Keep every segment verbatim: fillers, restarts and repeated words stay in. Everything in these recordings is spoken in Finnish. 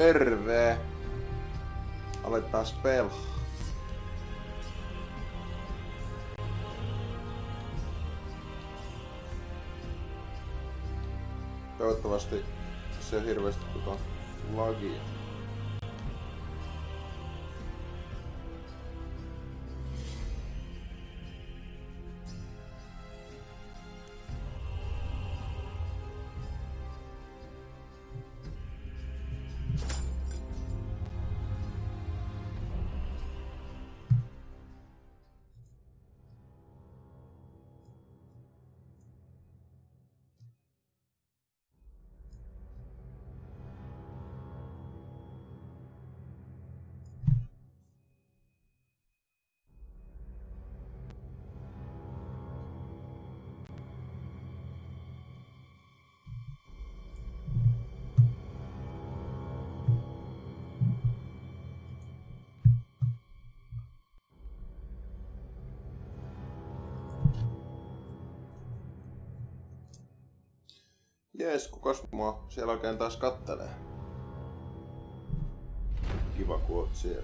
Terve! Aletaan spell. Toivottavasti se on hirveästi tota lagia. Jees, kukas mua siellä oikein taas kattelee? Kiva kun oot siellä.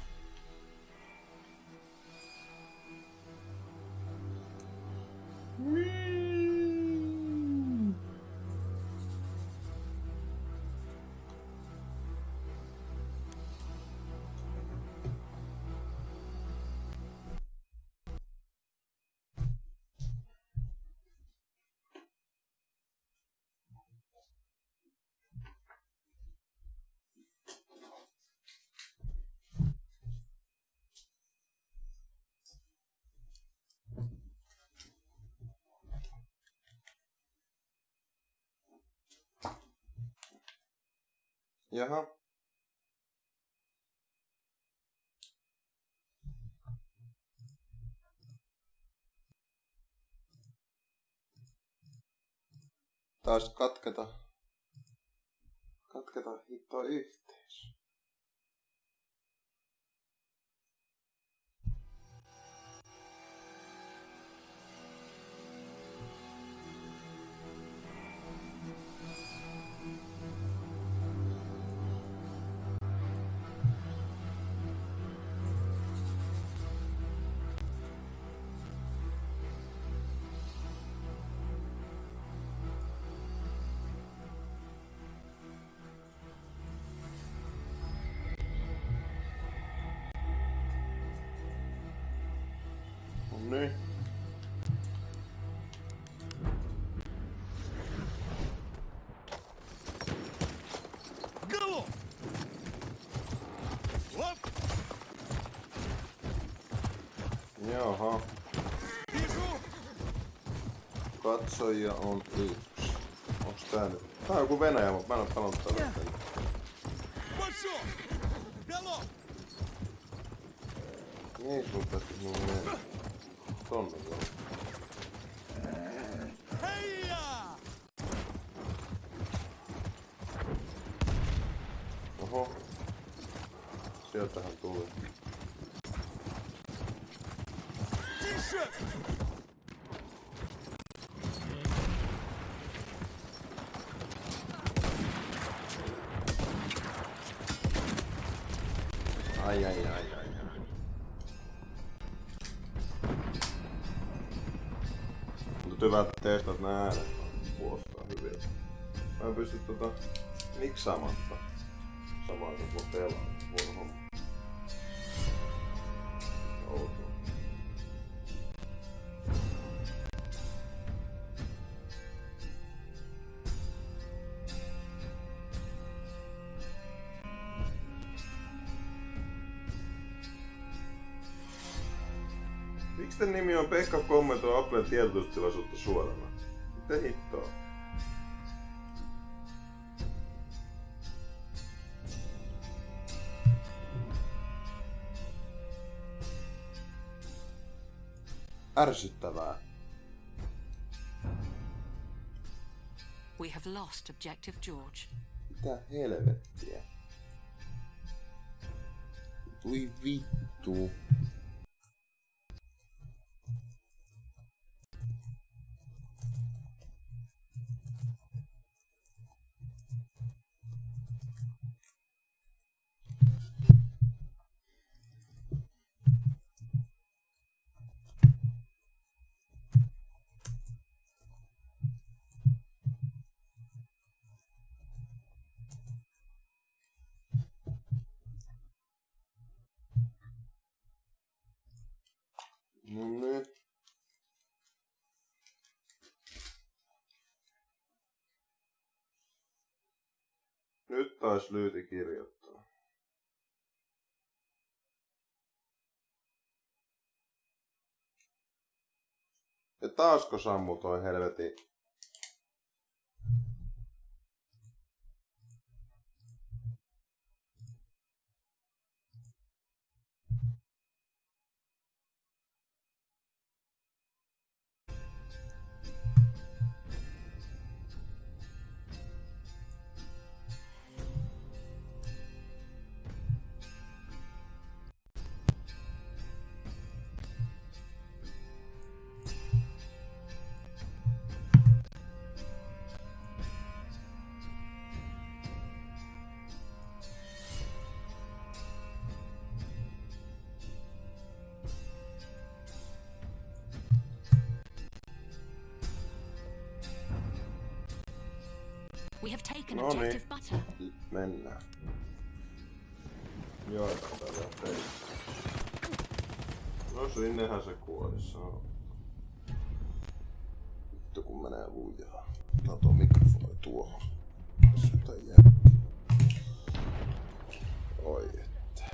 Jaha. Taas katketa. Katketa hittoa yhteys. Niin. Go! Up! Jaha. Katsoja on yksi. Onks tää nyt? Tää on joku Venäjä, mutta mä en oo pelannut tällä hetkellä. Niin sun tästä mun mennä. Tonne joo. Oho. Sieltähän tuli. Ai ai ai ai ai. Mutta hyvä, että testat nää äänet. Kuulostaa hyviltä. Mä en pysty tota miksaamatta samaan kun mä pelaan. Huono homma. Outoa. Miksi tän nimi on Pekka kommentoi Applen tiedotustilaisuutta suorana? Mitä hittoa? Ärsyttävää. We have lost objective George. Mitä helvettiä? Voi vittu. Nyt taas Lyyti kirjoittaa. Ja taasko sammu toi helvetin... We have taken No objective niin, butter. mennään. Jaetaan tällä teitä. No sinnehän se kuoli saa. Vittu kun menee lujaa. Tää tuo mikrofoni tuohon. Sytä jää. Oi että.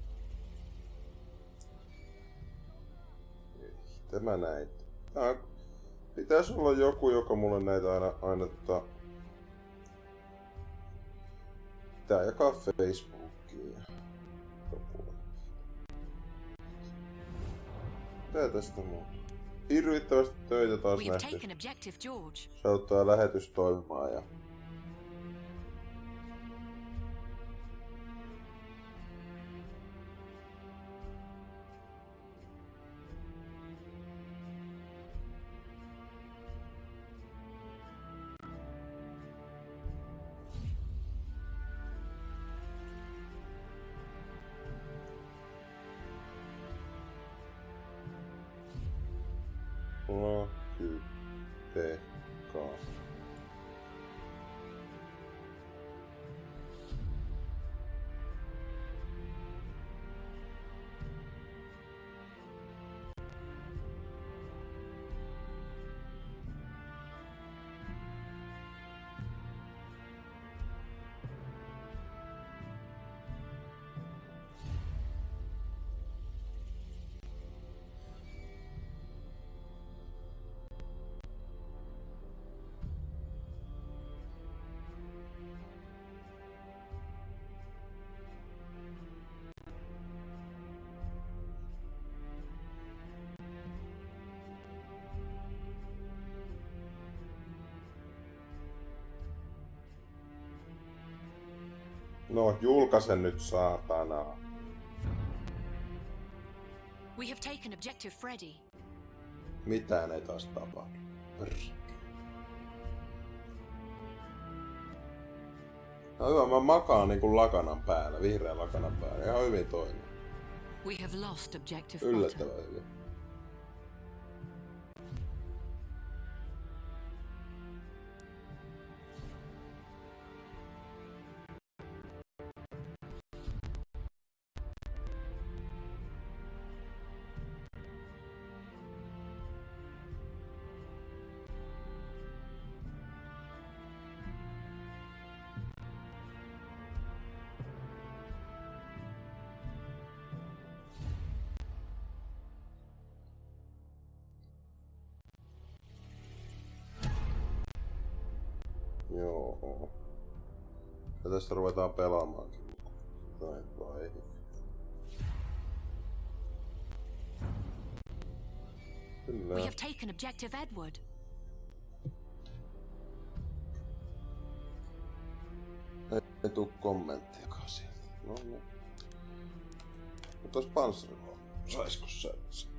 Ei, tämä näitä. Tää pitäis olla joku, joka mulle näitä aina, aina tota... Tää jakaa Facebookiin ja joku. Tää tästä muuta. Hirvittävästi töitä taas We have nähty. taken objective George. Saattaa lähetys toimimaan ja... No, kyllä. Pekka. No, julkaisen nyt saatana. We have taken objective Freddy. Mitään ei taas tapahdu. Brr. No hyvä, mä makaan niinku lakanan päällä, vihreän lakanan päällä. Ihan hyvin toimii. We have lost objective butter. Yllättävän hyvin. Joo. Ja tästä ruvetaan pelaamaankin. Tai vai. Kyllä. We have taken objective Edward. Ei, ei tuu kommenttiakaan sieltä. No niin. Mutta ois panssarilla. Saisko sä sen?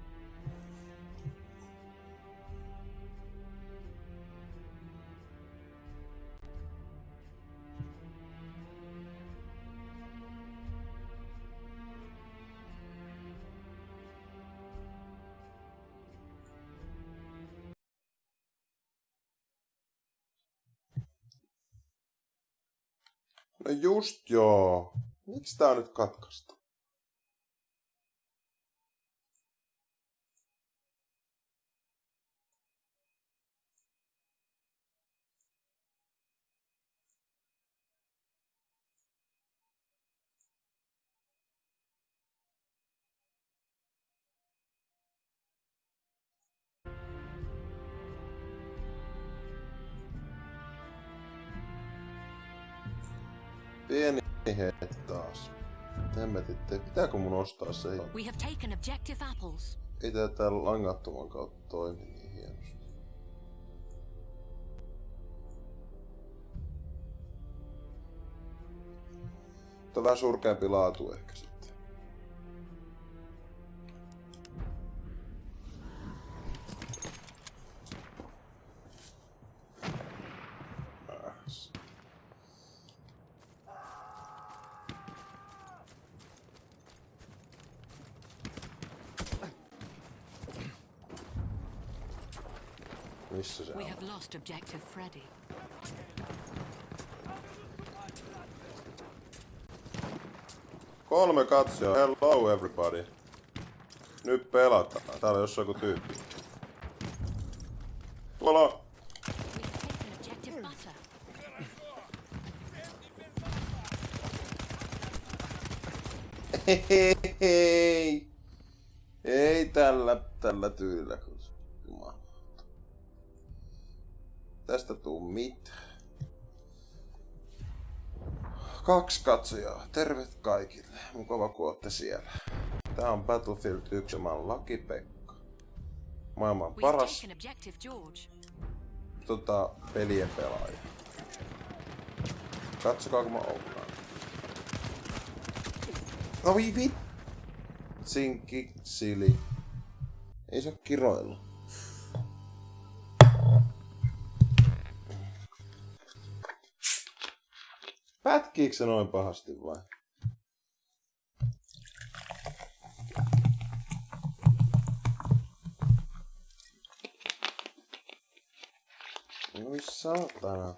No just joo. Miksi tää on nyt katkaistu? Pieni hetki taas. Hemmetitte, pitääkö mun ostaa se? We have taken objective apples. Ei tää täällä langattoman kautta toimi niin hienosti. Tää on vähän surkeampi laatu ehkä sitten. Missä se on? We have lost objective Freddy. Kolme katsoa. Hello everybody. Nyt pelataan. Täällä on jossain joku tyyppi. Tuolla. We have taken objective butter. Hei, hei. Ei tällä, tällä tyylillä. Tästä tuu mitään. Kaksi katsojaa. Tervet kaikille. Mukava kun ootte siellä. Tää on Battlefield yksi. Mä oon Lucky Pekka. Maailman paras tota, pelien pelaaja. Katsokaa kun mä ollaan. No vi vit. Sinkki, sili. Ei se oo kiroilu. Pätkiikö se noin pahasti vai? Oi saatana.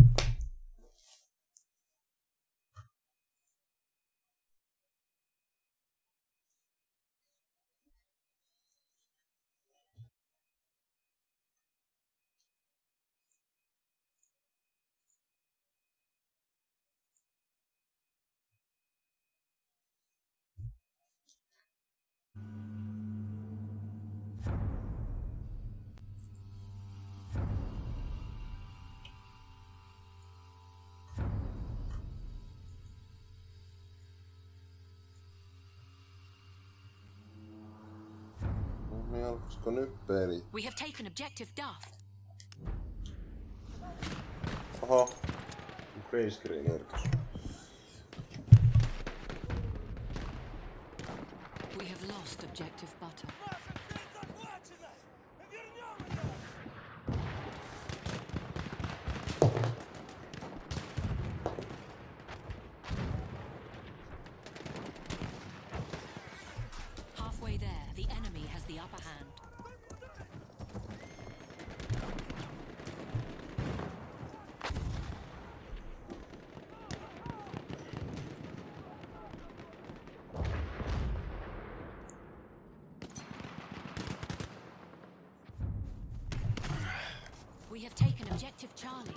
Alkoisiko nyt peli? We have taken objective Duff. Oho. Green screen irtos. We have lost objective butter. Halfway there, the enemy has the upper hand. We have taken objective Charlie.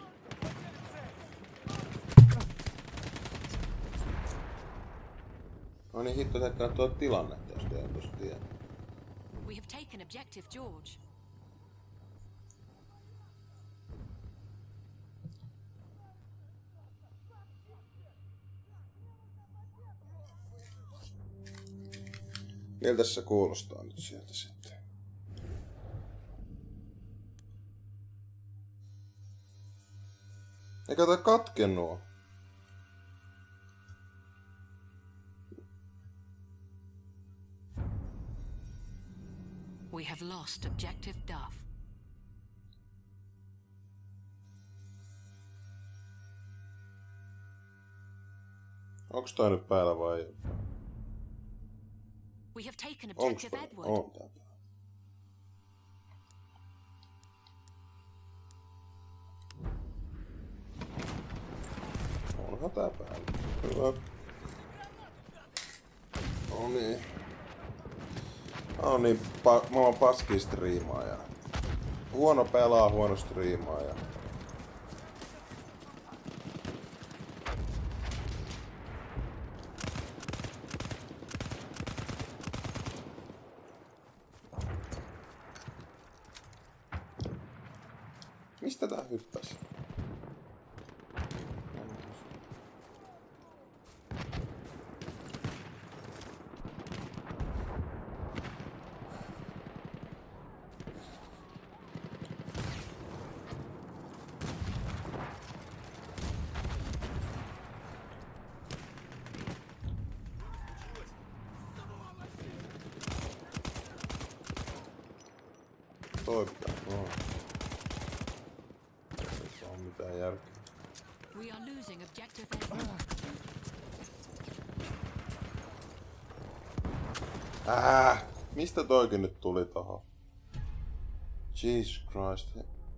No niin hitto, että katsoo tilannetta, jos te tuossa tiedä. We have taken objective George. Miltä se kuulostaa nyt sieltä sitten? Eikä tää katkennut. We have lost objective Duff. Onks tää nyt päällä vai ei? We have taken Onks objective tää? Edward. On tää päällä. Onhan tää päällä. Hyvä. No niin. No niin, pa mä oon paski striimaaja. Huono pelaa, huono striimaaja. Mistä tää hyppäsi? toi pitää? No. Ei oo mitään järkeä. We are losing objective Edward. Äh, mistä toikin nyt tuli tohon? Jesus Christ.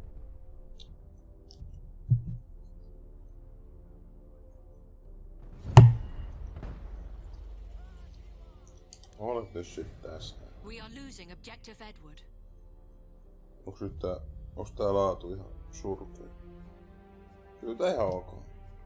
Olet nyt sitten tässä. We are losing objective Edward. Onks nyt tää, onks tää laatu ihan surkea? Kyllä tää ihan ok.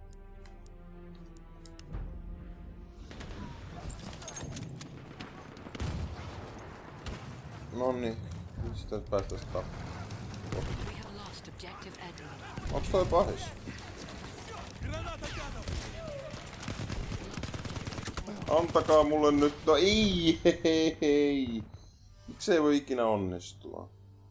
Nonni, mistä nyt päästäis tappumaan? We have lost objective Edward. Onks toi pahis? Antakaa mulle nyt, no ei, hei, hei. Miksi ei voi ikinä onnistua?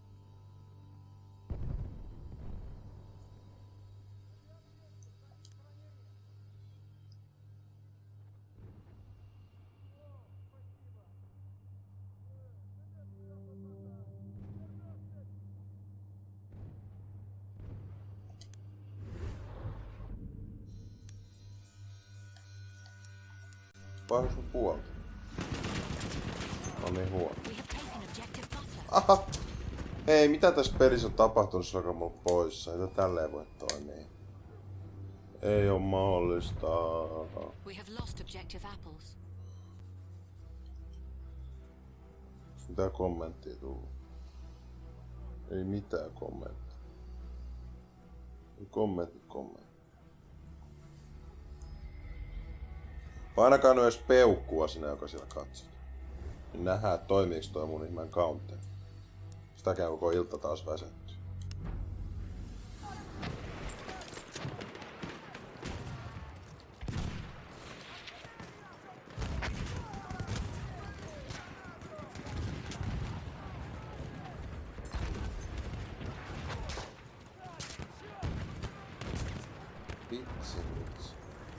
Vai sun puolta? No niin huono. We have taken objective butter. Aha! Hei, mitä tässä pelissä on tapahtunut, se on mulla poissa? Ei tää tälleen voi toimia. Ei oo mahdollista. We have lost objective apples. Mitä kommenttia tullut? Ei mitään kommenttia. Ei kommentti kommentti. Painakaa nyt edes peukkua sinä, joka siellä katsot. Niin nähdään, toimiiks toi mun ihmeen counter. Sitäkään koko ilta taas väsetty. Vitsi vitsi.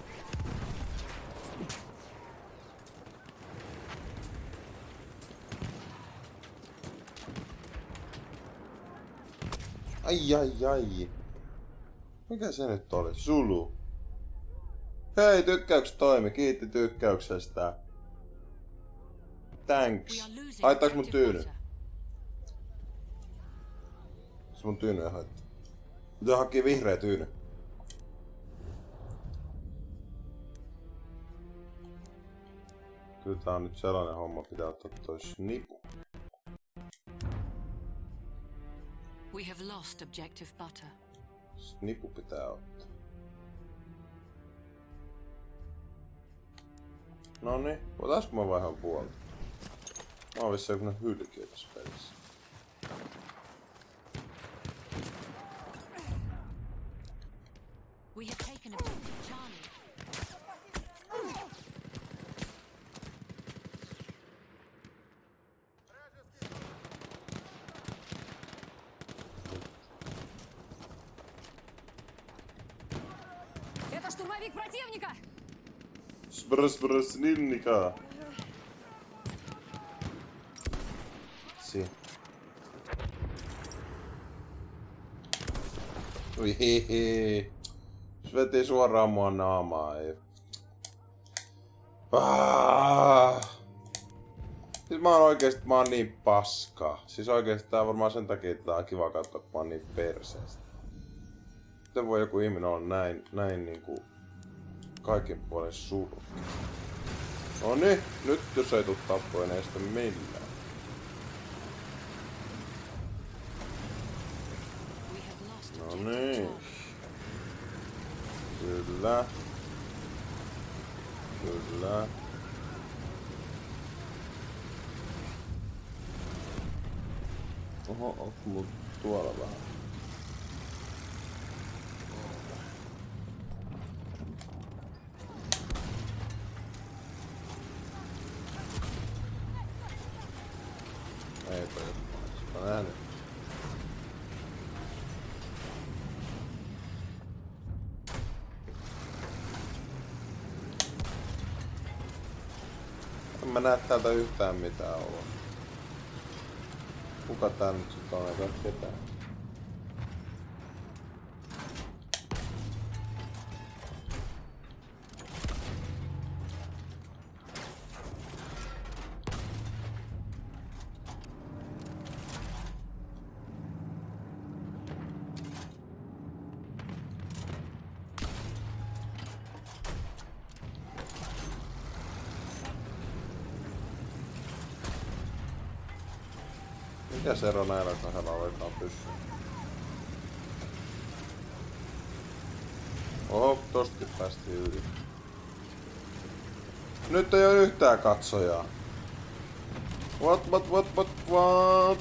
Ai ai ai. Mikä se nyt oli? Sulu. Hei, tykkäyks toimi? Kiitti tykkäyksestä. Thanks. Haittaaks mun tyyny? Se mun tyyny ei haittaa. Pitää hakea vihreä tyyny. Kyllä tää on nyt sellainen homma, pitää ottaa toi snipu. We have lost objective butter. Snipu pitää ottaa. Noniin, voitaisko mä vaihdan puolta? Mä oon vissiin joku hylkiö tässä pelissä. We have taken objective Charlie. Это штурмовик противника! Sbrrsbrrsnilnika. Si. Ui hihi. Se veti suoraan mua naamaa. Ei. Ah. Siis mä oon oikeesti, mä oon niin paska. Siis oikeesti tää on varmaan sen takia, että tää on kiva katsoa, kun mä oon niin perseestä. Miten voi joku ihminen olla näin, näin niinku kaikin puolin suru? No niin, nyt jos ei tuu tappoja, ei sitä millään. No niin. Kyllä. Kyllä. Oho, onks mulla tuolla vähän? Eipä jos mä nähnyt. En mä näe täältä yhtään mitään olla. Kuka tää nyt sit on? Ei tää ketään. Mikäs ero näillä kahdella aletaan pyssyä? Oho, tostakin päästiin yli. Nyt ei oo yhtään katsojaa. What, what, what, what, what?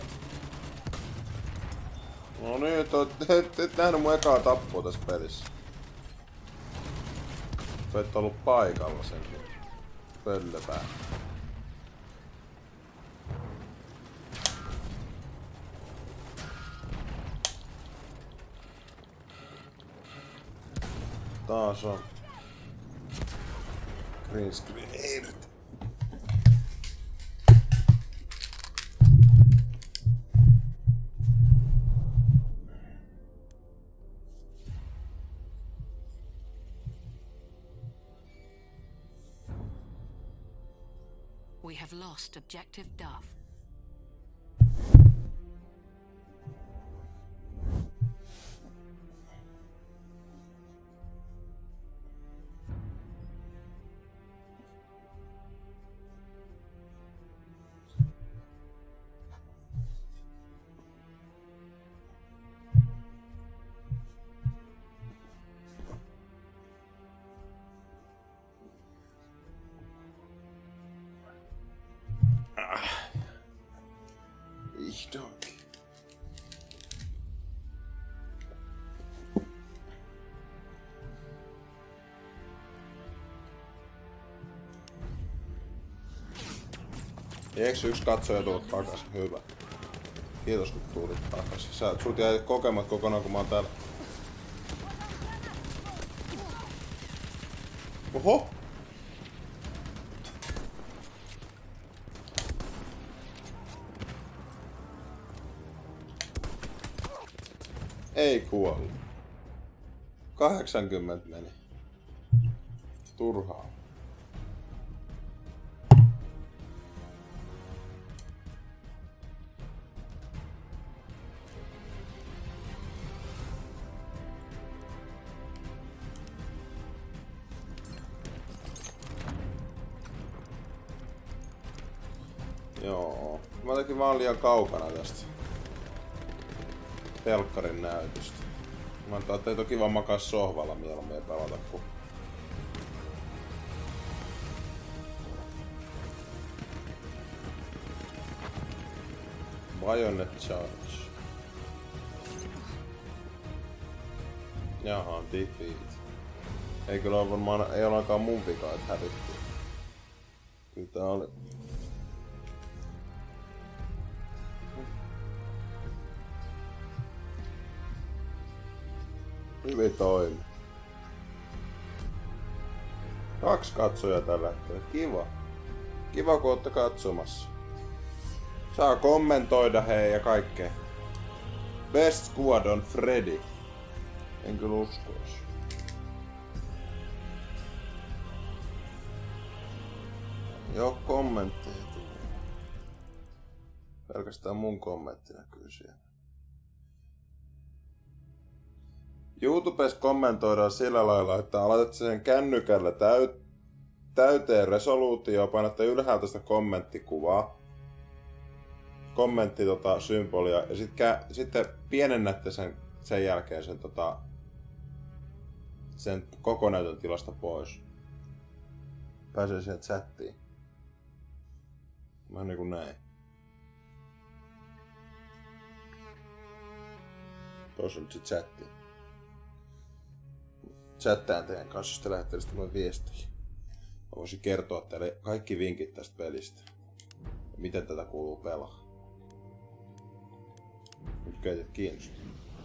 No niin, et, et, et nähnyt mun ekaa tappua tässä pelissä. Sä et ollut paikalla senkin. Pöllöpää. Taas on green screen irti. We have lost objective Duff. Vihdoinkin. Eiks yksi katsoja tullut takas? Hyvä. Kiitos kun tulit takas. Sä, sut jäi kokemat kokonaan kun mä oon täällä. Oho! Ei kuollut. kahdeksankymmentä meni. Turhaa. Joo. Mä tekin vaan liian kaukana tästä telkkarin näytöstä. Mä ajattelin, että ei toki vaan makaa sohvalla mieluummin ja pelata kun... Bayonet charge. Jaha, defeat. Ei kyllä ole varmaan, ei ole ainakaan mun vika, että hävittiin. Kyllä tää oli... Hyvin toimi. Kaksi katsojaa tällä hetkellä. Kiva. Kiva kun ootte katsomassa. Saa kommentoida hei ja kaikkea. Best squad on Freddy. En kyllä uskois. Joo, kommentteja tulee. Pelkästään mun kommentti näkyy siellä. YouTubessa kommentoidaan sillä lailla, että aloitatte sen kännykällä täyt, täyteen resoluutioon, painatte ylhäältä sitä kommenttikuvaa, kommentti tota, symbolia, ja sit kä, sitten pienennätte sen, sen jälkeen sen, tota, sen koko näytön tilasta pois. Pääsee siihen chattiin. Vähän niinku näin. Tuossa on nyt se chatti. Chattaan teidän kanssa, jos te lähettelisitte mulle viestiä. Mä voisin kertoa teille kaikki vinkit tästä pelistä. Ja miten tätä kuuluu pelaa. Nyt keitet kiinnostaa.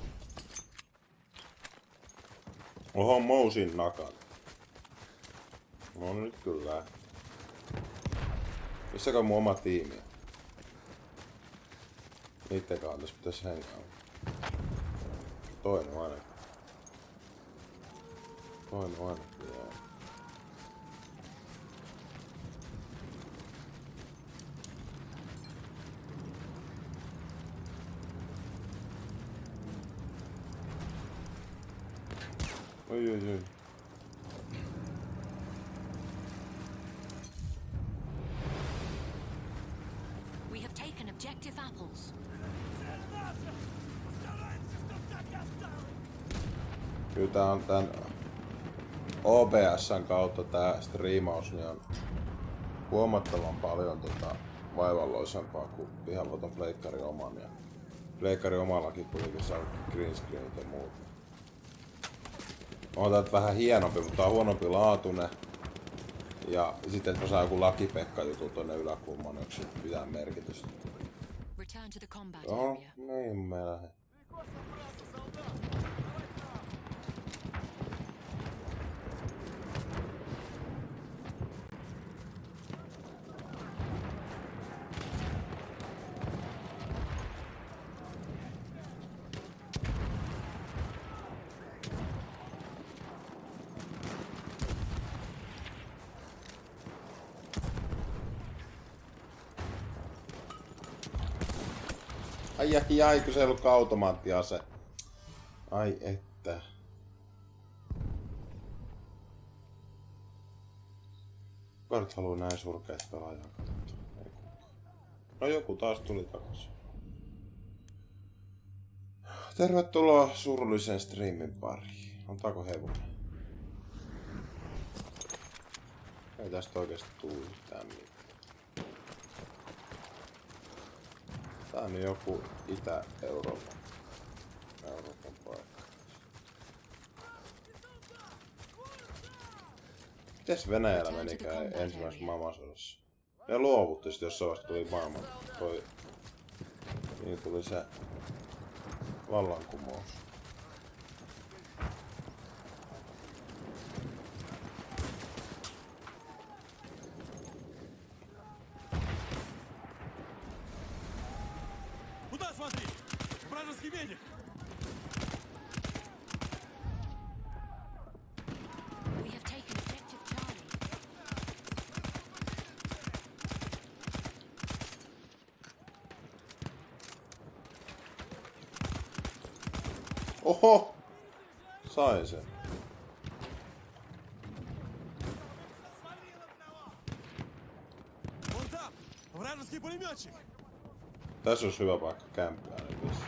Oho, Mousin nakan. No nyt kyllä. Missäkään mun oma tiimi on? Niitten kanssa pitäis hengaa. Toinen ainakin. Toinen ainakin, joo. Oi oi oi. We have taken objective apples. Kyllä tää on tän O B S:n kautta tää striimaus niin on huomattavan paljon tota vaivalloisempaa kuin ihan voiton pleikkari oman ja pleikkari omallakin kuitenkin saa green screenit ja muut. On tää vähän hienompi, mutta tää on huonompi laatune. Ja sitten että mä saan joku lakipekka juttu tonne yläkulmaan, onko se mitään merkitystä. Return to the combat Joo, area. niin me lähden. Ai ai ai, kun se ei ollutkaan automaattiase. Ai että. Kuka nyt haluu näin surkeet pelaajaa katsoa? Ei kukaan. No joku taas tuli takas. Tervetuloa surullisen striimin pariin. Antaako hevonen? Ei tästä oikeesti tuu yhtään mitään. Tää on joku Itä-Euroopan Euroopan paikka. Mites Venäjällä menikään ensimmäisessä maailmansodassa? Ne luovutti sit jossain vaiheessa tuli maailman toi... Niin tuli se vallankumous. We have taken objective Charlie. Oho! Sain sen. Tässä olisi hyvä paikka kämppää nyt vissiin.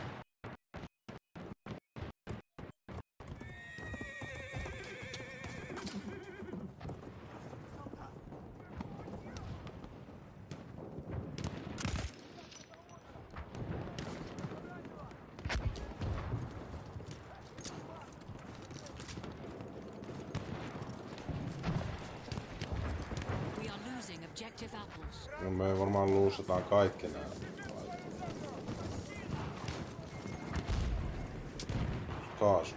We are losing objective apples. No me varmaan luusataan kaikki nää. Kaasu.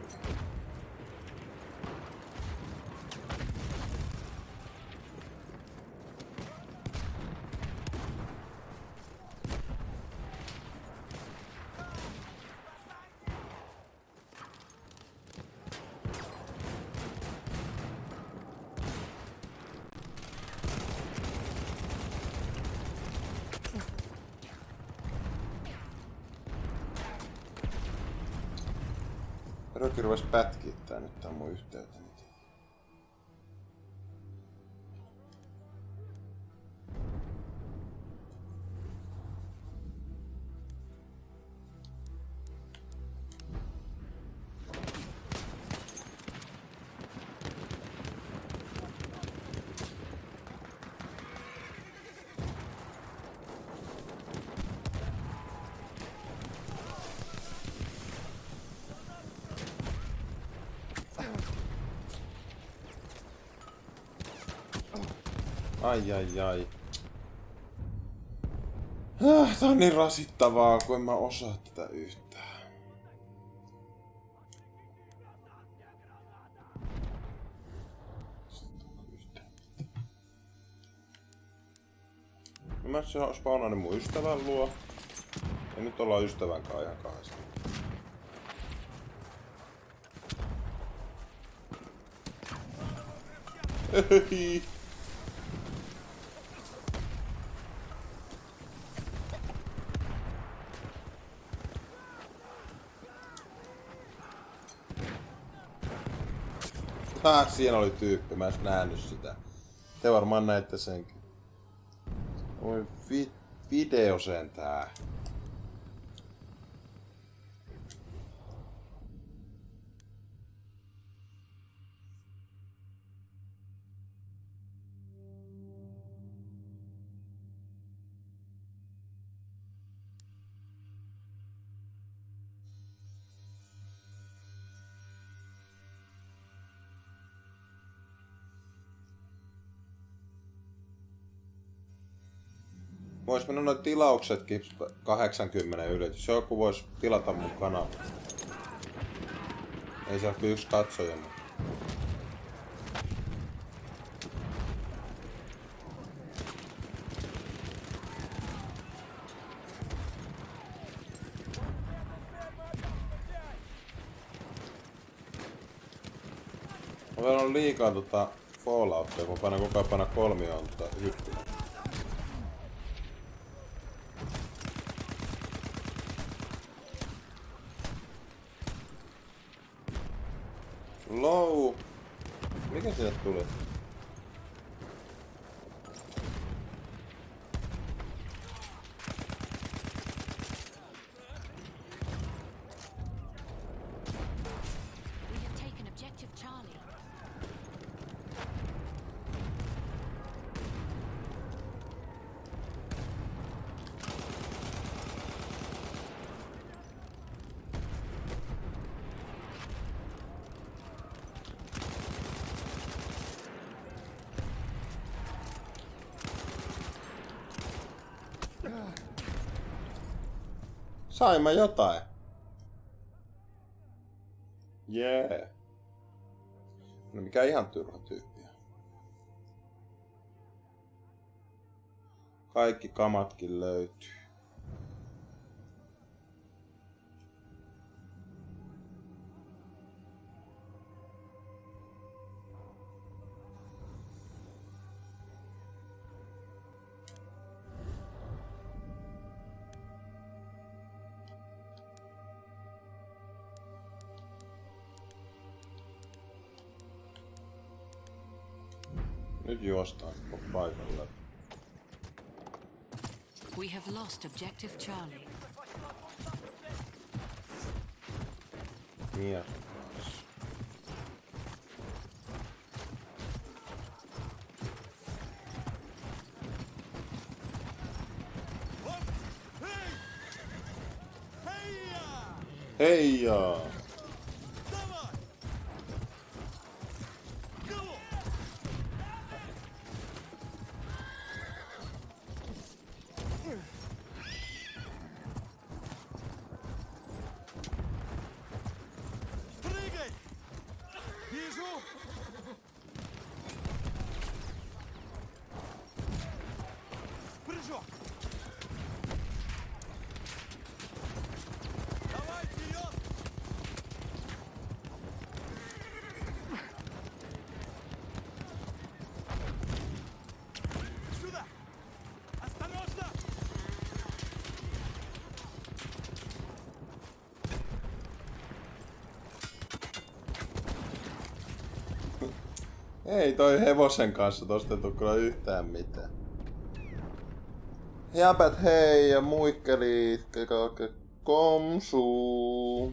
Roki ruvais pätkittää nyt tää mun yhteyteni. Ai ai ai. Ah, tää on niin rasittavaa, kun en mä osaa tätä yhtään. No mä spawnaan mun ystävän luo. Ja nyt ollaan ystävän kanssa ihan kahdesta. Ei. Ah, siinä oli tyyppi, mä en nähnyt sitä. Te varmaan näitte senkin. Oi vi video sentää. Vois mennä noin tilauksetkin kahdeksankymmentä yli. Jos joku vois tilata mun kanava. Ei se ole kuin yksi katsoja. Mutta... Mä on liikaa tota Falloutia, kun paina koko ajan paina kolmioon tota hyppyä. Low. Mikä sinne tuli? We have taken objective Charlie. Sain mä jotain. Jee. Yeah. No mikä ihan turha tyyppiä. Kaikki kamatkin löytyy. Nyt juostaan paikalle. We have lost objective Charlie. Mies. Heijaa! Ei toi hevosen kanssa tosta ei tuu kyllä yhtään mitään. Jäpät hei ja muikkelit, komsuu.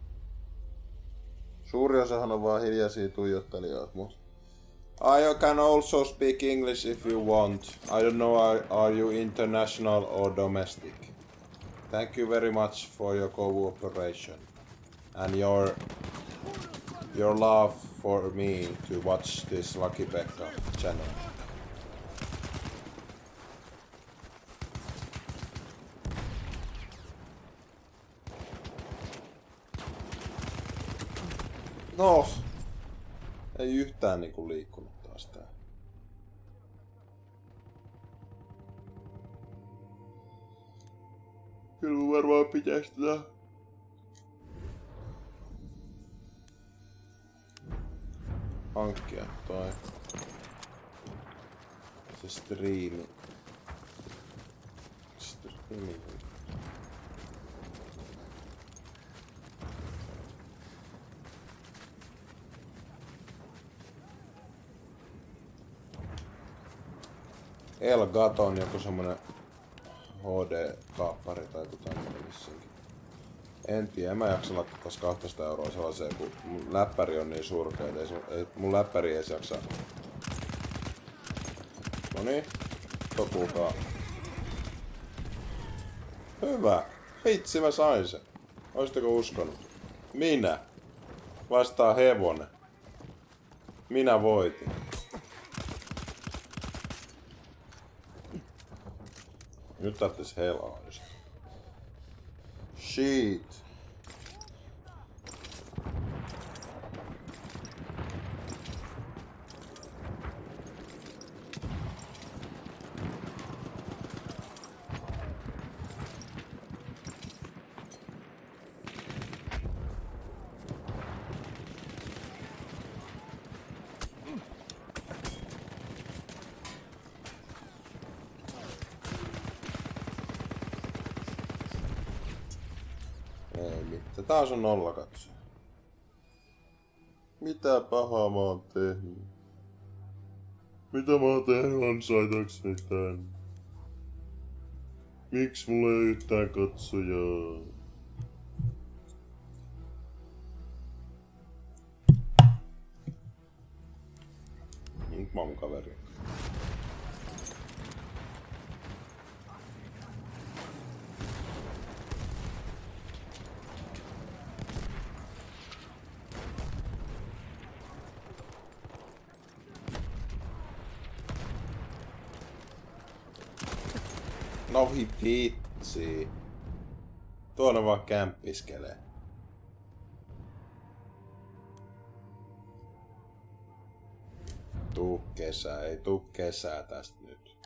Suuri osahan on vaan hiljaisia tuijottelijoita, mut... I can also speak English if you want. I don't know, are, are you international or domestic? Thank you very much for your cooperation. And your... your love for me to watch this Lucky Pekka channel. No, ei yhtään niinku liikkunut taas tää. Kyllä varmaan pitäis tätä hankkia toi se striimi. Striimi. Elgaton joku semmonen H D-kaappari tai joku tämmönen vissinkin. En tiedä, en mä jaksa laittaa taas kaksisataa euroa sellaiseen, kun mun läppäri on niin surkea, ei, ei mun läppäri edes jaksa. Noniin, tokuukaa. Hyvä! Vitsi, mä sain sen. Oisitteko uskonut? Minä. Vastaa hevonen. Minä voitin. Nyt tarvitsisi helaa just. Shit. Ei mitään. Taas on nolla katsoja. Mitä pahaa mä oon tehnyt? Mitä mä oon tehnyt ansaitakseni tän? Miksi mulla ei yhtään katsojaa? Nyt mä oon mun kaveri. No vitsi. Tuolla vaan kämppiskelee. Tuu kesää, ei tuu kesää tästä nyt.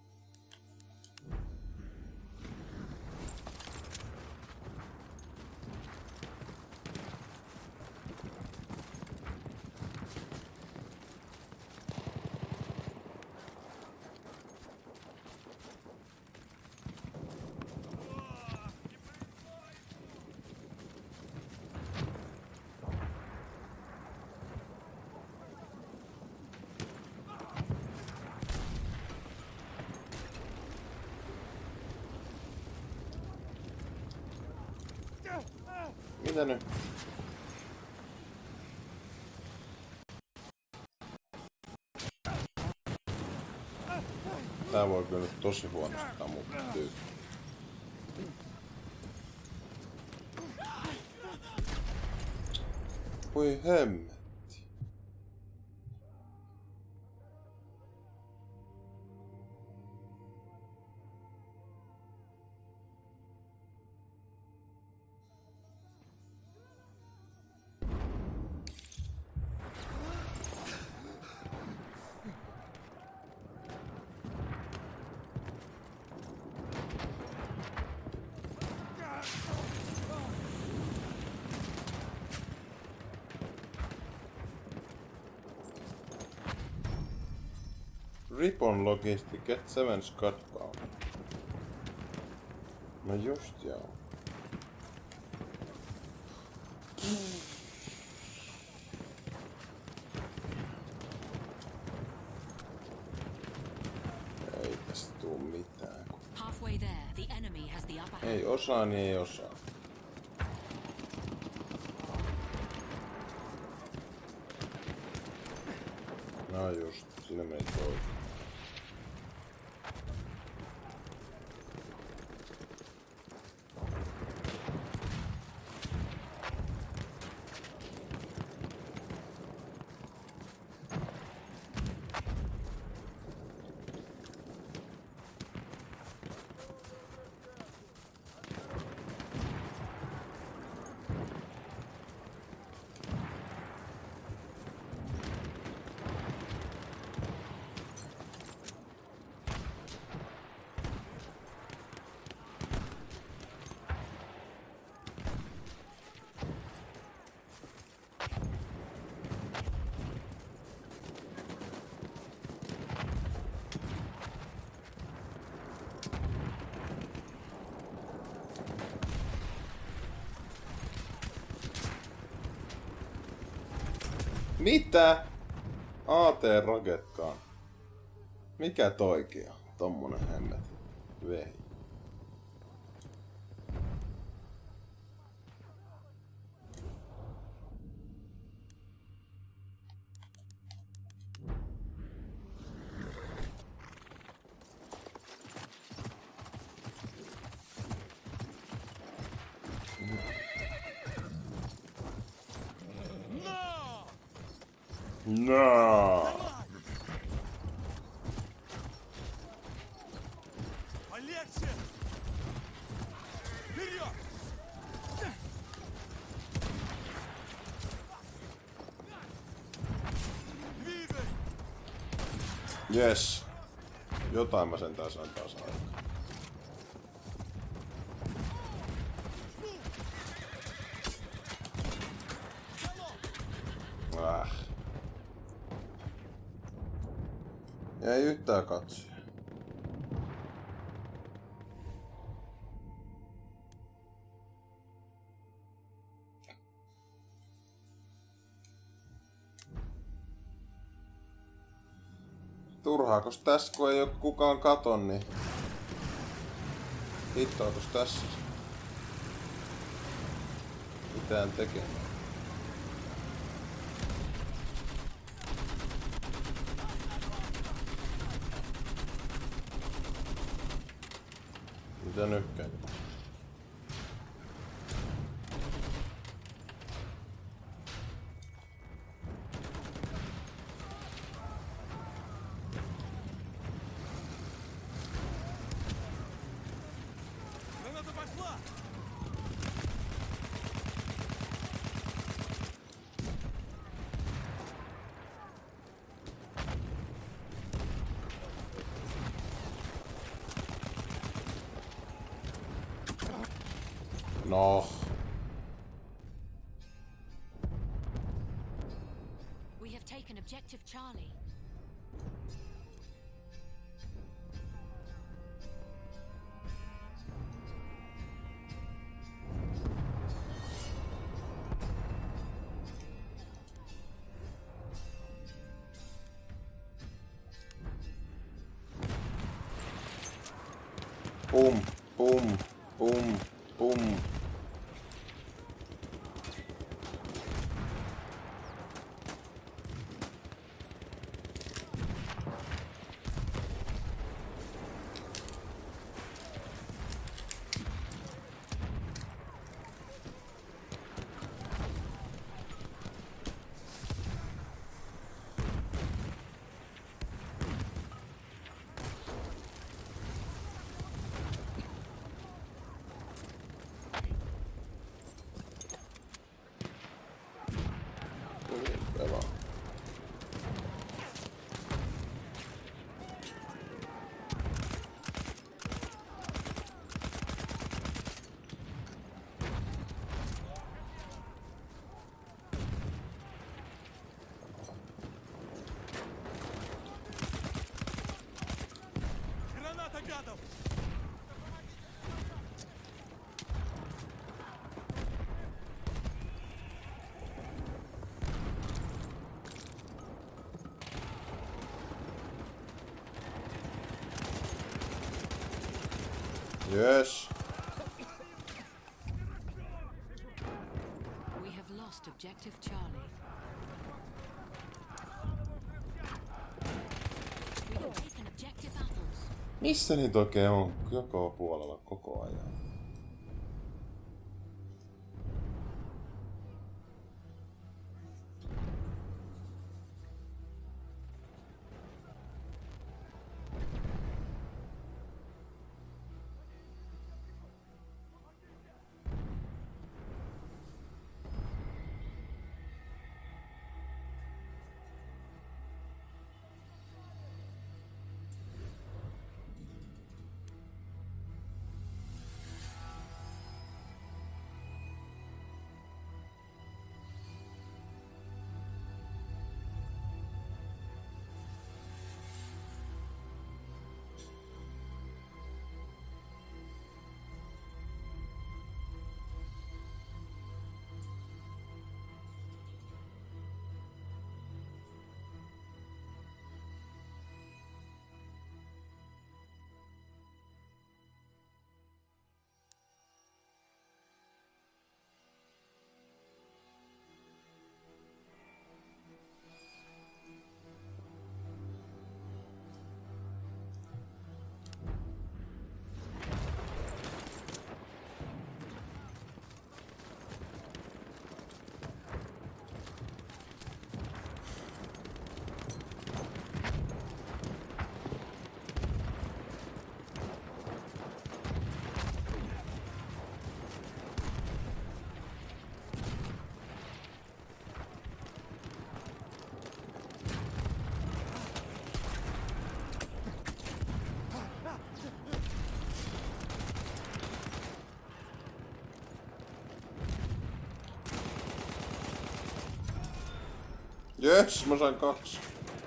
Mitä nyt? Tää voi kyllä nyt tosi huonosti tammuttyy. Voi hemmetti. Ripon Logistic, get seven Scud Bound. No just joo. Ei tästä tuu mitään. Halfway there, the enemy has the upper hand. Ei osaa, niin ei osaa. No just, siinä meni toi. Mitä? A T Rocket Gun. Mikä toikin on? Tommonen hemmet. Vehi. No. Полегче! Вперед! Двигай! Yes. Jotain mä sentään sain taas aikaan. Äh. Ei yhtään katsoja. Turhaakos tässä kun ei oo kukaan katon, niin hittoitus tässä mitään tekemään. Mitä nyt käy? Граната пошла! No. We have taken objective Charlie. Pum, pum, pum, pum. Pelaa. Граната гадов! Yes. We have lost objective Charlie. We have taken objective apples. Missä niitä oikein on joko puolella koko ajan? Jes, mä sain kaksi.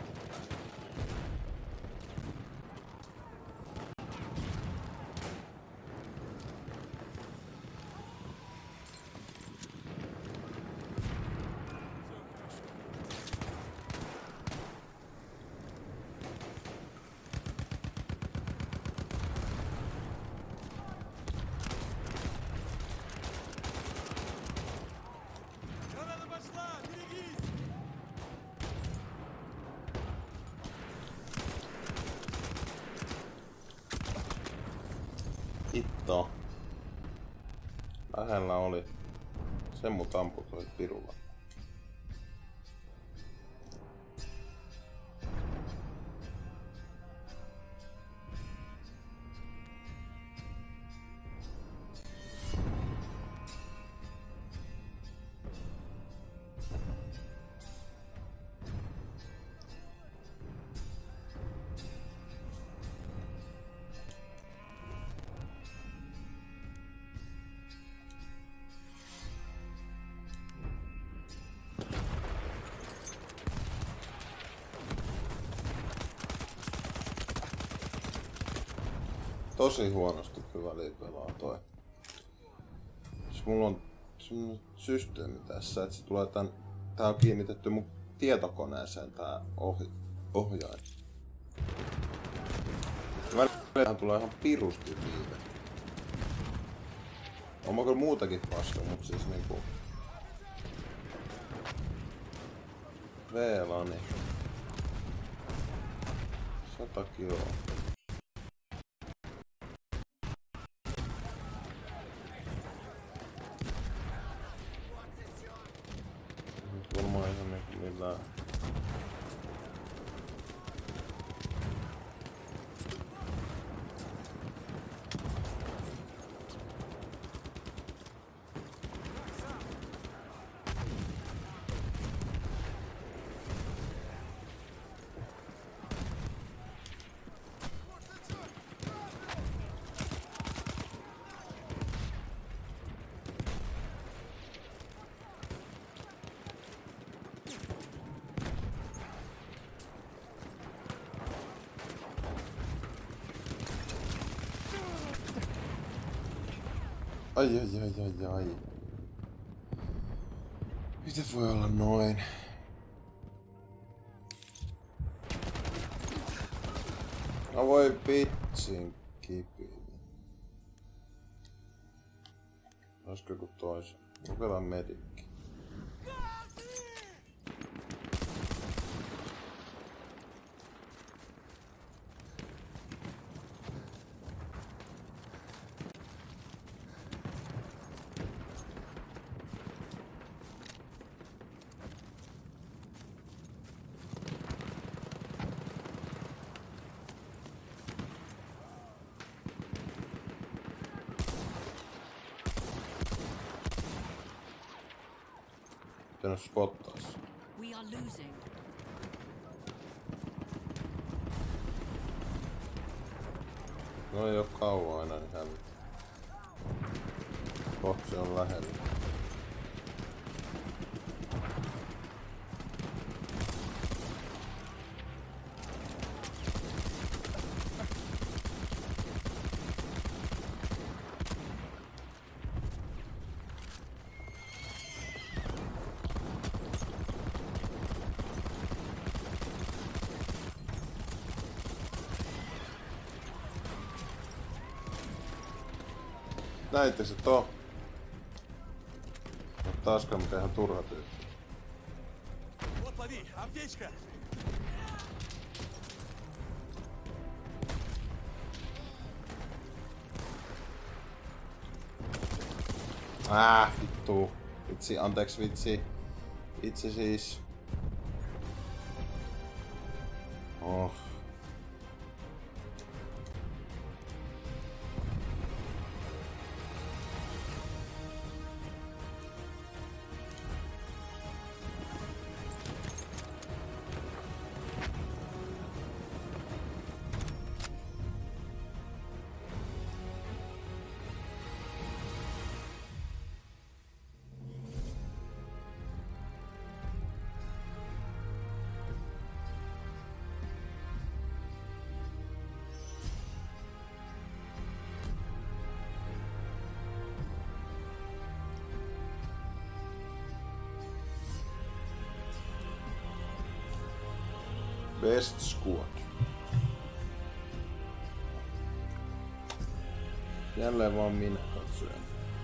Граната пошла! Берегись! Hitto. Lähellä oli. Sen mut ampui toi pirulla. Tosi huonosti kyllä väliin pelaa toi. Siis mulla on semmonen systeemi tässä, että se tulee tän... Tää on kiinnitetty mun tietokoneeseen tää ohi... ohjain. Välillä tulee ihan pirusti viive. On mä kyllä muutakin paskaa, mut siis niinku... V-lani. Sata kiloa. Varmaan ihan niinku millään. Ai ai ai ai ai. Miten voi olla noin? No voi vitsin kipi. Olisiko joku toisen? Kokeillaan medikki. Pitänyt spottais. We are losing. No ei oo kauan enää niin hävitä. Kohta se on lähellä. Näitte se to. Mut taaskaan mikä ihan turha tyyppi. Вот, лови! Аптечка! Ah, vittu. Vitsi, anteeksi vitsi. Itse siis. Oh. Best Squad. Jälleen vaan minä katsojan.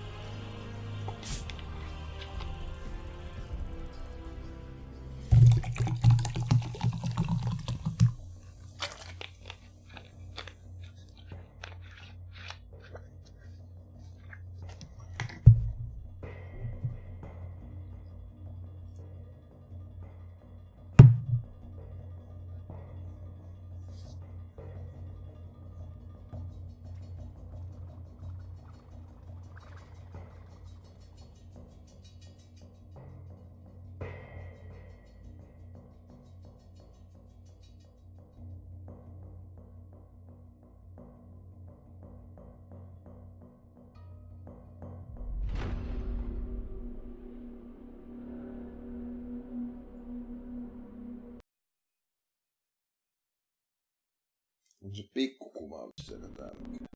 Se pikkukuva on se täällä.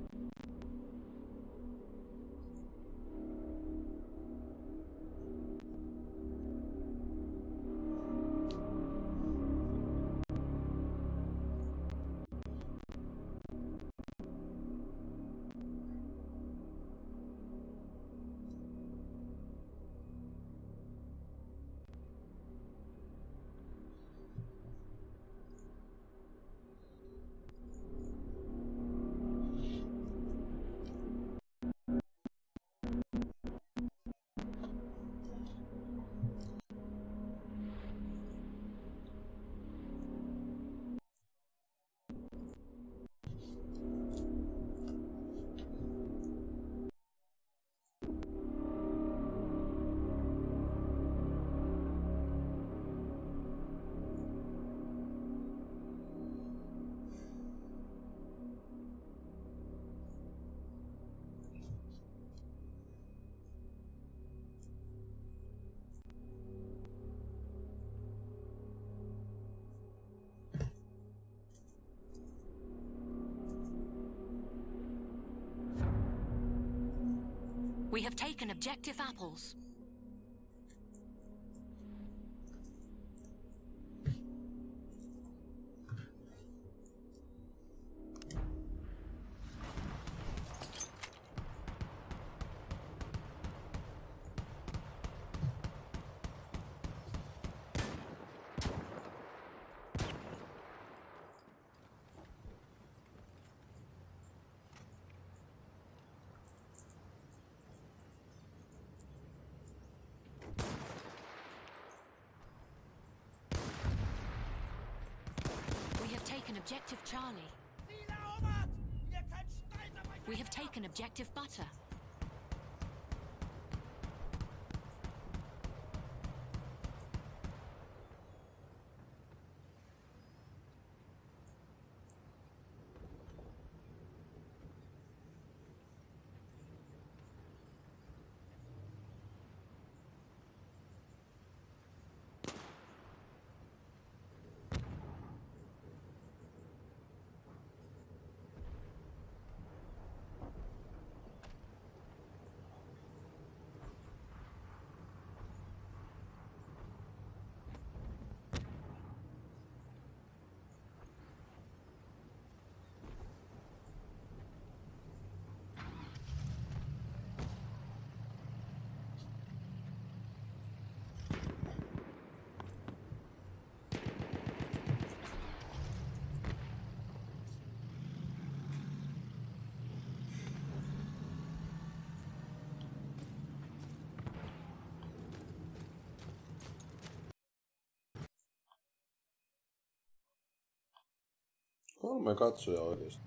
We have taken objective apples. Objective Charlie. We have taken objective Butter. Kolme katsoja oikeesti.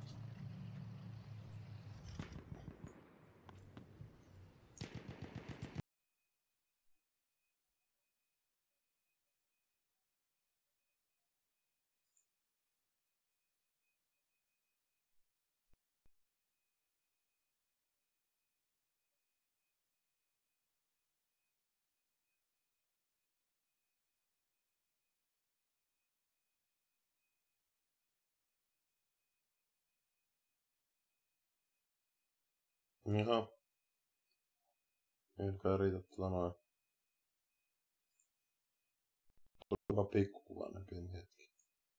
Jaha. Ei kai riitä tuota noin. Tulipa pikkukuvainen pieni hetki.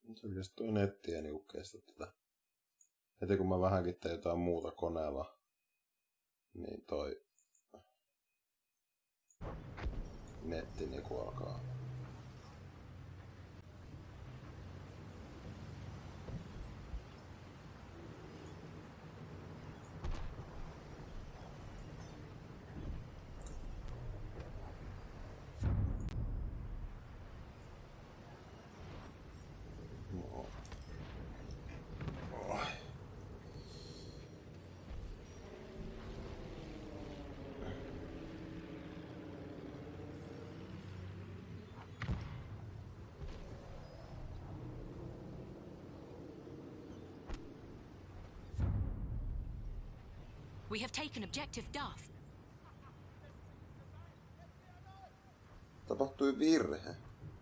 Se pitäisi toi nettiä niinku kestä tätä. Heti kun mä vähänkin teen jotain muuta koneella, niin toi netti niinku alkaa. We have taken objective Duff. Tapahtui virhe.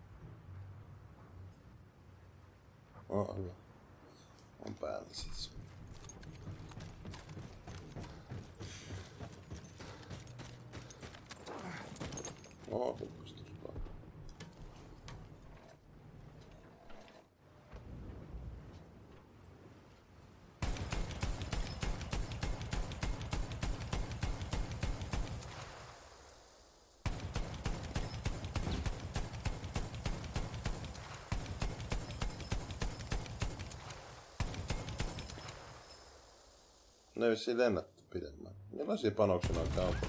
Oh, hyvä. On päällä siis. Oh, huppistus vaan. Ne ei vissiin lennätty pidemmän. Millaisia panoksia oikein on?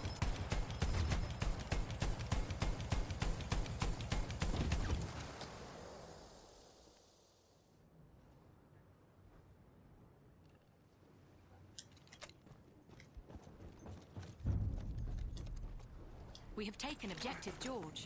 We have taken objective George.